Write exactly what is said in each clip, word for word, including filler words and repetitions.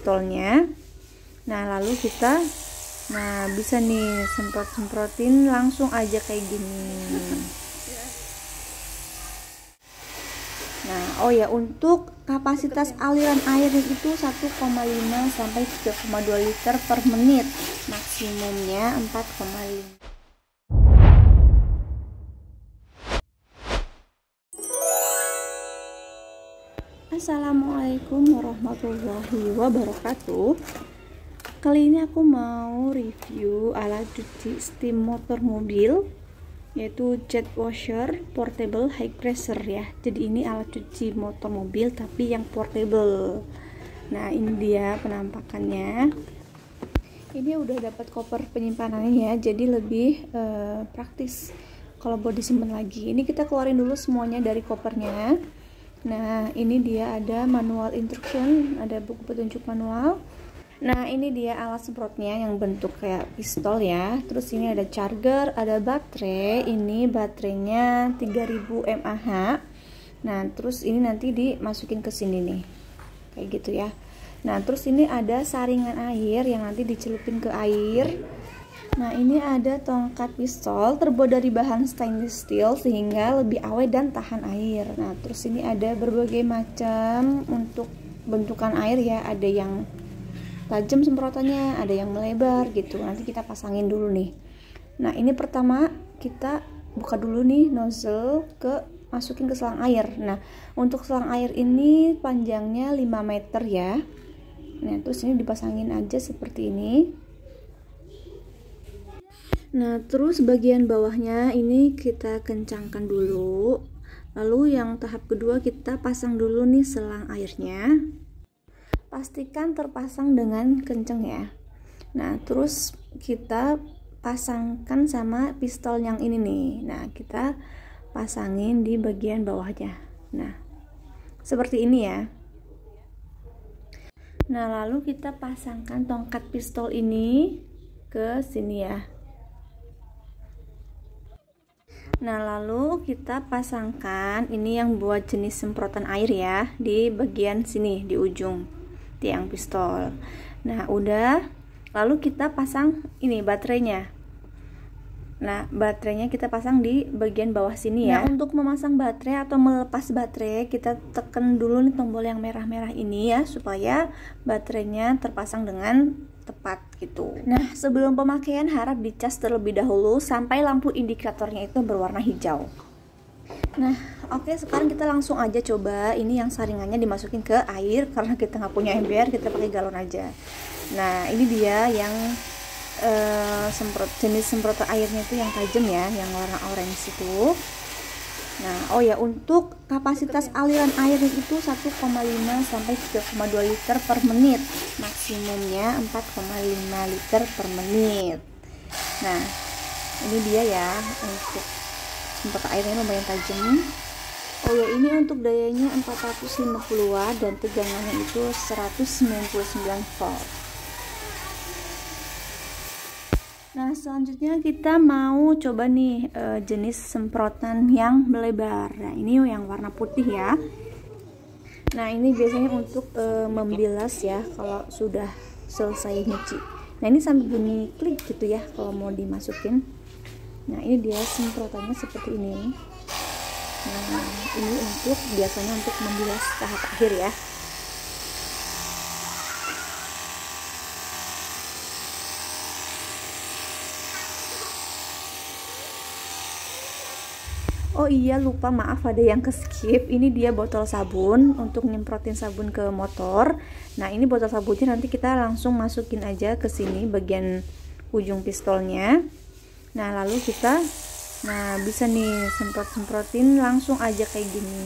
pistolnya. Nah lalu kita nah bisa nih semprot-semprotin langsung aja kayak gini. Nah oh ya, untuk kapasitas aliran airnya itu satu koma lima sampai tiga koma dua liter per menit, maksimumnya empat koma lima. Assalamualaikum warahmatullahi wabarakatuh. Kali ini aku mau review alat cuci steam motor mobil, yaitu jet washer portable high pressure ya. Jadi ini alat cuci motor mobil tapi yang portable. Nah ini dia penampakannya. Ini udah dapat koper penyimpanannya ya, jadi lebih uh, praktis kalau buat disimpan lagi. Ini kita keluarin dulu semuanya dari kopernya. Nah ini dia ada manual instruction, ada buku petunjuk manual. Nah ini dia alat semprotnya yang bentuk kayak pistol ya. Terus ini ada charger, ada baterai. Ini baterainya tiga ribu mAh. Nah terus ini nanti dimasukin ke sini nih, kayak gitu ya. Nah terus ini ada saringan air yang nanti dicelupin ke air. Nah ini ada tongkat pistol terbuat dari bahan stainless steel sehingga lebih awet dan tahan air. Nah terus ini ada berbagai macam untuk bentukan air ya. Ada yang tajam semprotannya, ada yang melebar gitu. Nanti kita pasangin dulu nih. Nah ini pertama kita buka dulu nih nozzle, ke masukin ke selang air. Nah untuk selang air ini panjangnya lima meter ya. Nah terus ini dipasangin aja seperti ini. Nah terus bagian bawahnya ini kita kencangkan dulu. Lalu yang tahap kedua kita pasang dulu nih selang airnya. Pastikan terpasang dengan kenceng ya. Nah terus kita pasangkan sama pistol yang ini nih. Nah kita pasangin di bagian bawahnya. Nah seperti ini ya. Nah lalu kita pasangkan tongkat pistol ini ke sini ya. Nah lalu kita pasangkan ini yang buat jenis semprotan air ya, di bagian sini di ujung tiang pistol. Nah udah, lalu kita pasang ini baterainya. Nah baterainya kita pasang di bagian bawah sini ya. Nah untuk memasang baterai atau melepas baterai, kita tekan dulu nih tombol yang merah-merah ini ya, supaya baterainya terpasang dengan tepat gitu. Nah sebelum pemakaian harap dicas terlebih dahulu sampai lampu indikatornya itu berwarna hijau. Nah oke, sekarang kita langsung aja coba. Ini yang saringannya dimasukin ke air, karena kita nggak punya ember, kita pakai galon aja. Nah ini dia yang uh, semprot, jenis semprotan airnya itu yang tajam ya, yang warna orange itu. Nah oh ya, untuk kapasitas aliran airnya itu satu koma lima sampai tiga koma dua liter per menit, maksimumnya empat koma lima liter per menit. Nah ini dia ya, untuk semprot airnya lumayan tajam. Oh ya, ini untuk dayanya empat ratus lima puluh watt dan tegangannya itu seratus sembilan puluh sembilan volt. Nah selanjutnya kita mau coba nih e, jenis semprotan yang melebar. Nah ini yang warna putih ya. Nah ini biasanya untuk e, membilas ya kalau sudah selesai nyuci. Nah ini sambil bunyi klik gitu ya kalau mau dimasukin. Nah ini dia semprotannya seperti ini. Nah ini untuk biasanya untuk membilas tahap akhir ya. Oh iya, lupa, maaf ada yang ke skip. Ini dia botol sabun untuk nyemprotin sabun ke motor. Nah ini botol sabunnya nanti kita langsung masukin aja ke sini bagian ujung pistolnya. Nah lalu kita nah bisa nih semprot-semprotin langsung aja kayak gini.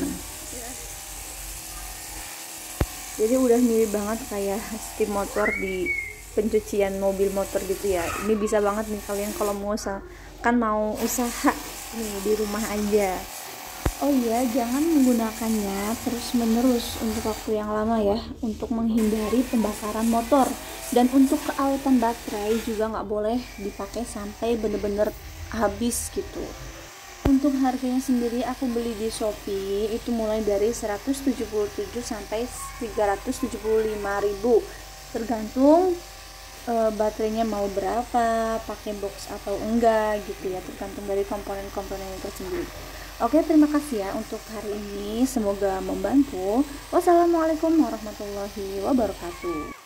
Jadi udah mirip banget kayak steam motor di pencucian mobil motor gitu ya. Ini bisa banget nih kalian kalau mau usaha, kan mau usaha nih di rumah aja. Oh iya, jangan menggunakannya terus menerus untuk waktu yang lama ya, untuk menghindari pembakaran motor. Dan untuk keawetan baterai juga nggak boleh dipakai sampai bener-bener habis gitu. Untuk harganya sendiri aku beli di Shopee itu mulai dari seratus tujuh puluh tujuh sampai tiga ratus tujuh puluh lima ribu, tergantung e, baterainya mau berapa, pakai box atau enggak gitu ya, tergantung dari komponen-komponen itu sendiri. Oke, terima kasih ya untuk hari ini, semoga membantu. Wassalamualaikum warahmatullahi wabarakatuh.